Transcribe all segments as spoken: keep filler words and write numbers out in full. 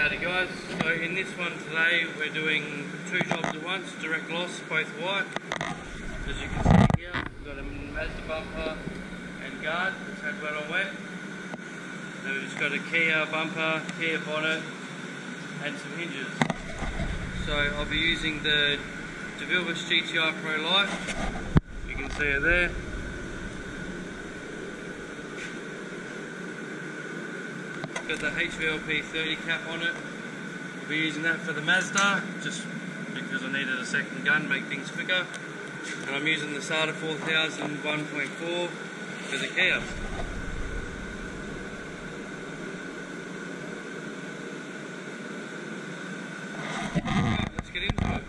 Howdy guys, so in this one today we're doing two jobs at once, direct loss, both white. As you can see here, we've got a Mazda bumper and guard that's had wet on wet. And we've just got a Kia bumper, Kia bonnet and some hinges. So I'll be using the DeVilbiss G T I Pro Lite, you can see it there. Got the H V L P thirty cap on it. I'll be using that for the Mazda, just because I needed a second gun, make things quicker. And I'm using the SATA four thousand one point four for the Kia. Right, let's get into it.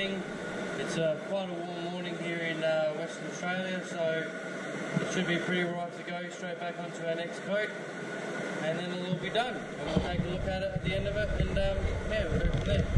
morning. It's uh, quite a warm morning here in uh, Western Australia, so it should be pretty right to go straight back onto our next coat, and then it'll all be done. And we'll take a look at it at the end of it, and um, yeah, we'll go from there.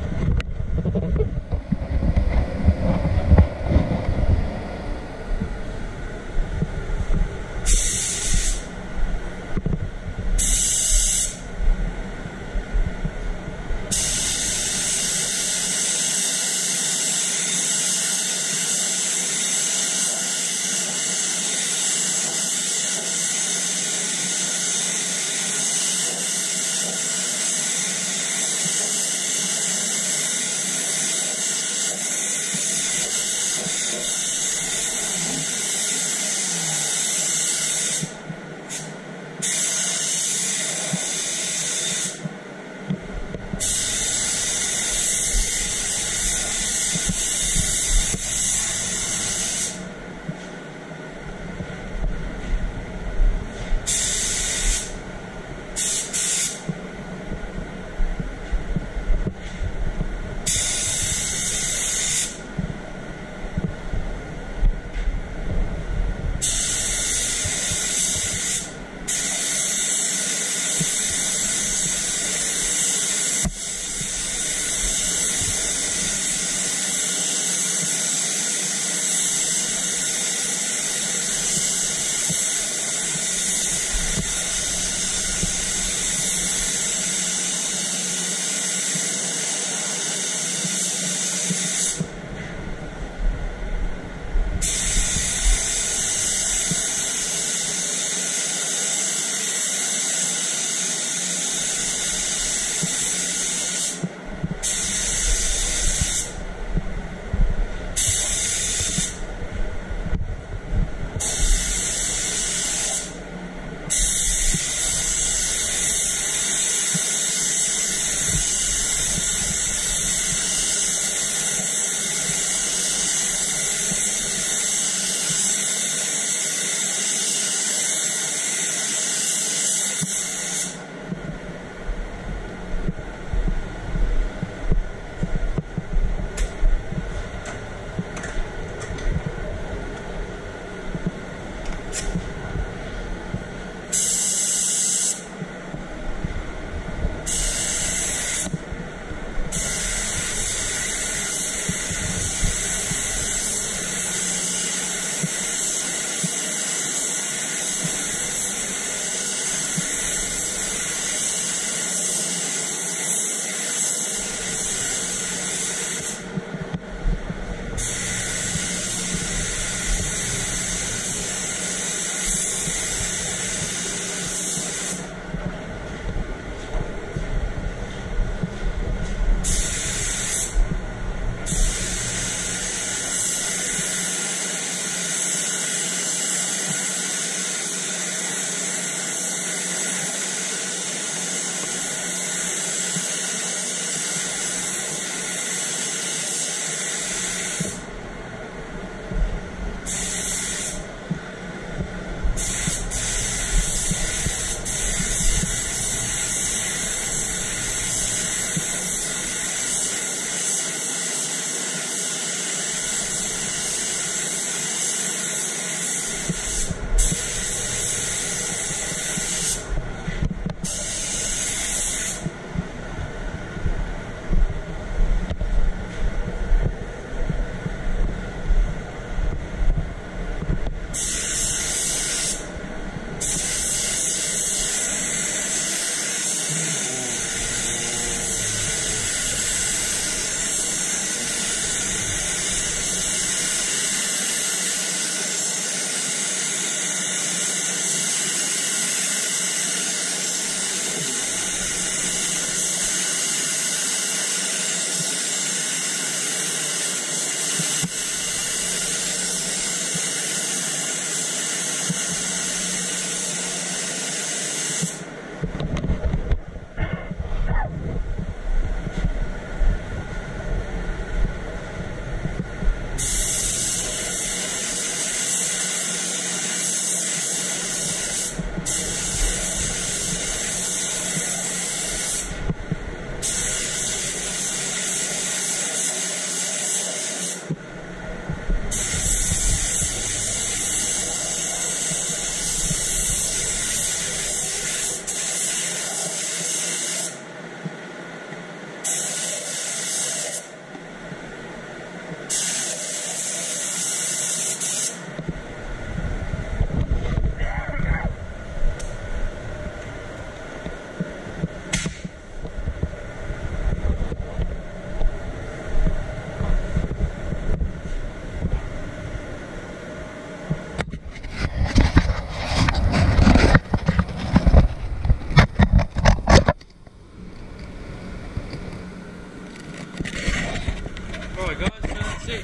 Alright guys, so that's it.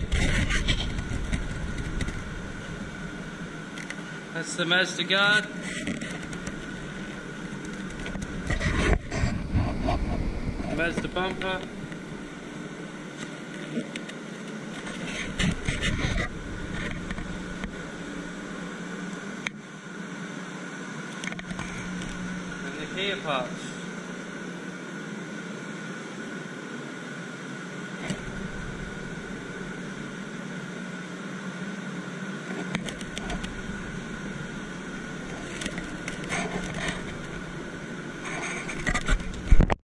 That's the Mazda guard. The Mazda bumper. And the Kia parts.